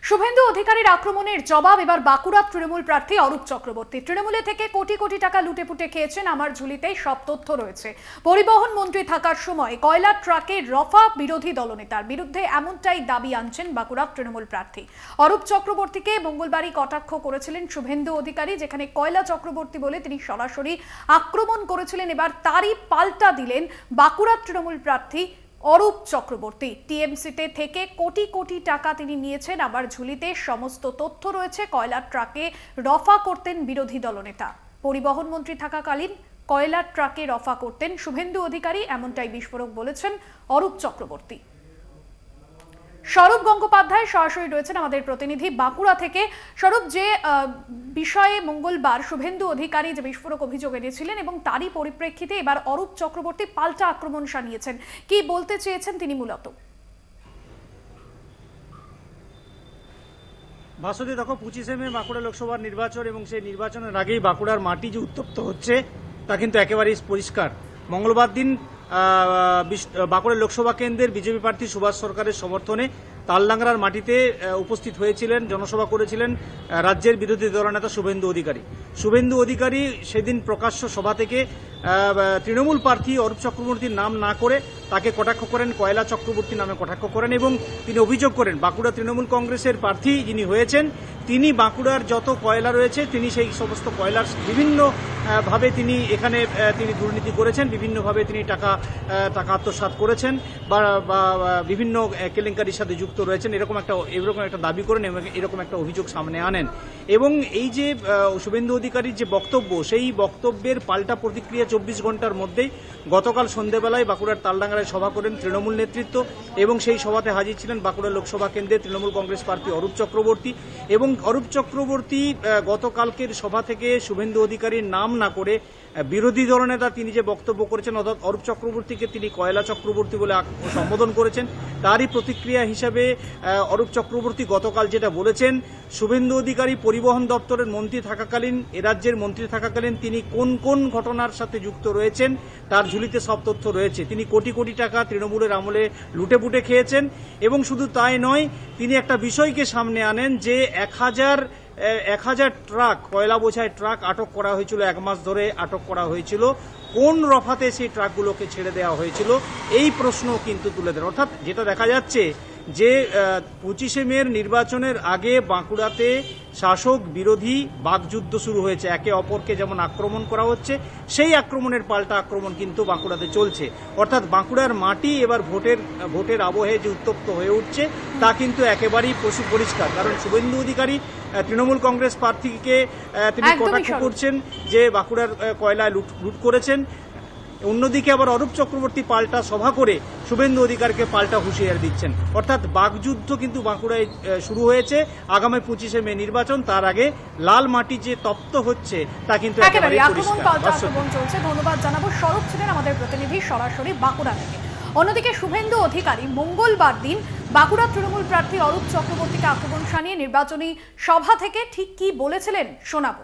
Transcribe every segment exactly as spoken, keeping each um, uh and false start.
শুভেন্দু অধিকারীর আক্রমণের জবাব এবার বাঁকুড়া তৃণমূল প্রার্থী অরূপ চক্রবর্তী। তৃণমূলে থেকে কোটি কোটি টাকা লুটে পুটে খেয়েছেন, আমার ঝুলিতেই সব তথ্য রয়েছে। পরিবহন মন্ত্রী থাকার সময় কয়লার ট্রাকে রফা বিরোধী দলনেতার বিরুদ্ধে এমনটাই দাবি আনছেন বাঁকুড়া তৃণমূল প্রার্থী অরূপ চক্রবর্তীকে মঙ্গলবারই কটাক্ষ করেছিলেন শুভেন্দু অধিকারী, যেখানে কয়লা চক্রবর্তী বলে তিনি সরাসরি আক্রমণ করেছিলেন। এবার তারই পাল্টা দিলেন বাঁকুড়া তৃণমূল প্রার্থী অরূপ চক্রবর্তী। টিএমসিতে থেকে কোটি কোটি টাকা তিনি নিয়েছেন, আবার ঝুলিতে সমস্ত তথ্য রয়েছে। কয়লার ট্রাকে রফা করতেন বিরোধী দলনেতা। পরিবহন মন্ত্রী থাকাকালীন কয়লার ট্রাকে রফা করতেন শুভেন্দু অধিকারী, এমনটাই বিস্ফোরক বলেছেন অরূপ চক্রবর্তী। স্বরূপ গঙ্গোপাধ্যায় সরাসরি রয়েছেন আমাদের প্রতিনিধি বাঁকুড়া থেকে। স্বরূপ, যে বিষয়ে মঙ্গলবার শুভেন্দু অধিকারী যে বিস্ফোরক অভিযোগ এনেছিলেন এবং তারই পরিপ্রেক্ষিতে এবার অরূপ চক্রবর্তী পাল্টা আক্রমণ শানিয়েছেন, কি বলতে চেয়েছেন তিনি মূলত? ভাসুদি, দেখো, পঁচিশে মে বাঁকুড়া লোকসভার নির্বাচন এবং সেই নির্বাচনের আগেই বাঁকুড়ার মাটি যে উত্তপ্ত হচ্ছে তা কিন্তু একেবারেই পরিষ্কার। মঙ্গলবার দিন বাঁকুড়া লোকসভা কেন্দ্রের বিজেপি প্রার্থী সুভাষ সরকারের সমর্থনে তালডাংরার মাটিতে উপস্থিত হয়েছিলেন, জনসভা করেছিলেন রাজ্যের বিরোধী দলনেতা শুভেন্দু অধিকারী। শুভেন্দু অধিকারী সেদিন প্রকাশ্য সভা থেকে তৃণমূল প্রার্থী অরূপ চক্রবর্তীর নাম না করে তাকে কটাক্ষ করেন, কয়লা চক্রবর্তী নামে কটাক্ষ করেন এবং তিনি অভিযোগ করেন বাঁকুড়া তৃণমূল কংগ্রেসের প্রার্থী যিনি হয়েছেন তিনি বাঁকুড়ার যত কয়লা রয়েছে তিনি সেই সমস্ত কয়লার বিভিন্ন ভাবে তিনি এখানে তিনি দুর্নীতি করেছেন, বিভিন্নভাবে তিনি টাকা টাকা আত্মসাৎ করেছেন বা বিভিন্ন কেলেঙ্কারির সাথে যুক্ত রয়েছেন, এরকম একটা এরকম একটা দাবি করেন এবং এরকম একটা অভিযোগ সামনে আনেন। এবং এই যে শুভেন্দু অধিকারীর যে বক্তব্য, সেই বক্তব্যের পাল্টা প্রতিক্রিয়া চব্বিশ ঘন্টার মধ্যেই গতকাল সন্ধ্যেবেলায় বাঁকুড়ার তালডাংরায় সভা করেন তৃণমূল নেতৃত্ব এবং সেই সভাতে হাজির ছিলেন বাঁকুড়া লোকসভা কেন্দ্রের তৃণমূল কংগ্রেস প্রার্থী অরূপ চক্রবর্তী। এবং অরূপ চক্রবর্তী গতকালকের সভা থেকে শুভেন্দু অধিকারীর নাম না করে বিরোধী দলনেতা তিনি যে বক্তব্য করেছেন, অর্থাৎ অরূপ চক্রবর্তীকে তিনি কয়লা চক্রবর্তী বলে সম্বোধন করেছেন, তারই প্রতিক্রিয়া হিসাবে অরূপ চক্রবর্তী গতকাল যেটা বলেছেন, শুভেন্দু অধিকারী পরিবহন দপ্তরের মন্ত্রী থাকাকালীন, এ রাজ্যের মন্ত্রী থাকাকালীন তিনি কোন কোন ঘটনার সাথে যুক্ত রয়েছেন তার ঝুলিতে সব তথ্য রয়েছে। তিনি কোটি কোটি টাকা তৃণমূলের আমলে লুটে পুটে খেয়েছেন এবং শুধু তাই নয়, তিনি একটা বিষয়কে সামনে আনেন যে এক হাজার এক হাজার ট্রাক কয়লা বোঝাই ট্রাক আটক করা হয়েছিল, এক মাস ধরে আটক করা হয়েছিল। কোন রফাতে সেই ট্রাকগুলোকে ছেড়ে দেওয়া হয়েছিল এই প্রশ্ন কিন্তু তুলে দেন। অর্থাৎ যেটা দেখা যাচ্ছে যে পঁচিশে মের নির্বাচনের আগে বাঁকুড়াতে শাসক বিরোধী বাকযুদ্ধ শুরু হয়েছে, একে অপরকে যেমন আক্রমণ করা হচ্ছে সেই আক্রমণের পাল্টা আক্রমণ কিন্তু বাঁকুড়াতে চলছে। অর্থাৎ বাঁকুড়ার মাটি এবার ভোটের ভোটের আবহে যে উত্তপ্ত হয়ে উঠছে তা কিন্তু একেবারেই পরিষ্কার। কারণ শুভেন্দু অধিকারী তৃণমূল কংগ্রেস প্রার্থীকে তিনি কটাক্ষ করছেন যে বাঁকুড়ার কয়লায় লুট লুট করেছেন, অন্যদিকে আবার অরূপ চক্রবর্তী পাল্টা সভা করে শুভেন্দু অধিকারকে পাল্টা হুঁশিয়ারি দিচ্ছেন। অর্থাৎ বাকযুদ্ধ কিন্তু বাঁকুড়ায় শুরু হয়েছে। আগামী পঁচিশে মে নির্বাচন, তার আগে লাল মাটি যে তপ্ত হচ্ছে তা কিন্তু চলছে। ধন্যবাদ জানাবো। স্বরূপ ছিলেন আমাদের প্রতিনিধি সরাসরি বাঁকুড়া থেকে। অন্যদিকে শুভেন্দু অধিকারী মঙ্গলবার দিন বাঁকুড়া তৃণমূল প্রার্থী অরূপ চক্রবর্তীকে আক্রমণ শানিয়ে নির্বাচনী সভা থেকে ঠিক কি বলেছিলেন শোনাবো।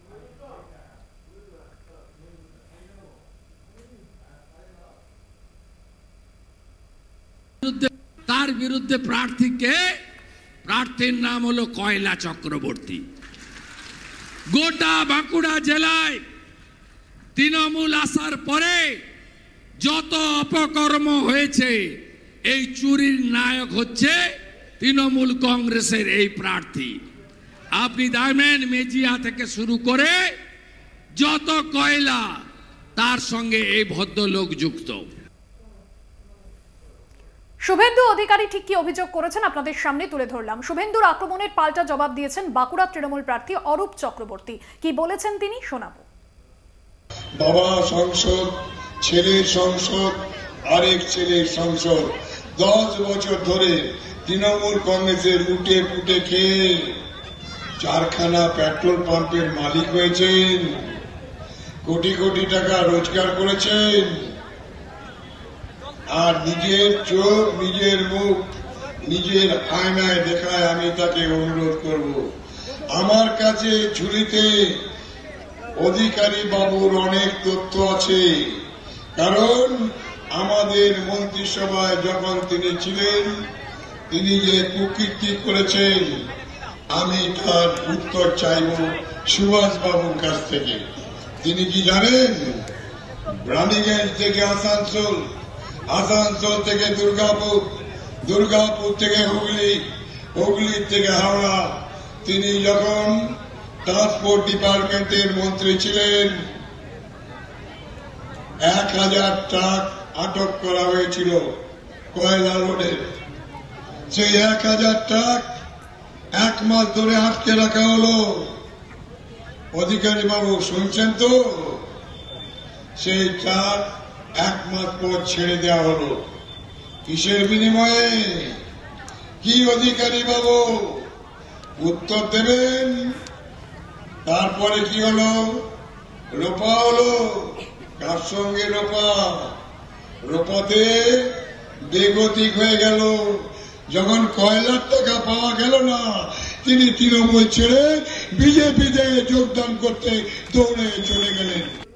তার বিরুদ্ধে প্রার্থীকে, প্রার্থীর নাম হলো কয়লা চক্রবর্তী। গোটা বাঁকুড়া জেলায় তৃণমূল আসার পরে যত অপকর্ম হয়েছে এই চুরির নায়ক হচ্ছে তৃণমূল কংগ্রেসের এই প্রার্থী। আপনি দেখবেন মেজিয়া থেকে শুরু করে যত কয়লা তার সঙ্গে এই ভদ্রলোক যুক্ত। শুভেন্দু অধিকারী ঠিক কি অভিযোগ করেছেন আপনাদের সামনে তুলে ধরলাম। শুভেন্দুর আক্রমণের পাল্টা জবাব দিয়েছেন বাঁকুড়া তৃণমূল প্রার্থী অরূপ চক্রবর্তী। কি বলেছেন তিনি শোনাবো। বাবা সংসদ, ছেলের সংসদ, আরেক ছেলের সংসদ, দশ বছর ধরে তৃণমূল কংগ্রেসের লুটে পুটে খেয়ে চারখানা পেট্রোল পাম্পের মালিক হয়েছেন, কোটি কোটি টাকা রোজগার করেছেন। আর নিজের চোখ, নিজের মুখ, নিজের আয়নায় দেখায় আমি তাকে অনুরোধ করব, আমার কাছে ঝুলিতে অধিকারী বাবুর অনেক তথ্য আছে। কারণ আমাদের মন্ত্রিসভায় যখন তিনি ছিলেন তিনি যে কুকীর্তি করেছেন, আমি তার উত্তর চাইব সুভাষ বাবুর কাছ থেকে। তিনি কি জানেন, রানীগঞ্জ থেকে আসানসোল, আসানসোল থেকে দুর্গাপুর, দুর্গাপুর থেকে হুগলি, হুগলি থেকে হাওড়া, তিনি যখন ট্রান্সপোর্ট ডিপার্টমেন্টের মন্ত্রী ছিলেন, এক হাজার ট্রাক আটক করা হয়েছিল কয়লা লোডের। সেই এক হাজার ট্রাক এক মাস ধরে আটকে রাখা হলো। অধিকারী বাবু শুনছেন তো? সেই ট্রাক এক মাস পর ছেড়ে দেওয়া হলো। কিসের বিনিময়ে? কি অধিকারী বাবু উত্তর দেবেন? তারপরে কি হলো? রোপা হলো। কার সঙ্গে রোপা? রোপাতে বেগতিক হয়ে গেল। যখন কয়লার টাকা পাওয়া গেল না, তিনি তৃণমূল ছেড়ে বিজেপিতে যোগদান করতে দৌড়ে চলে গেলেন।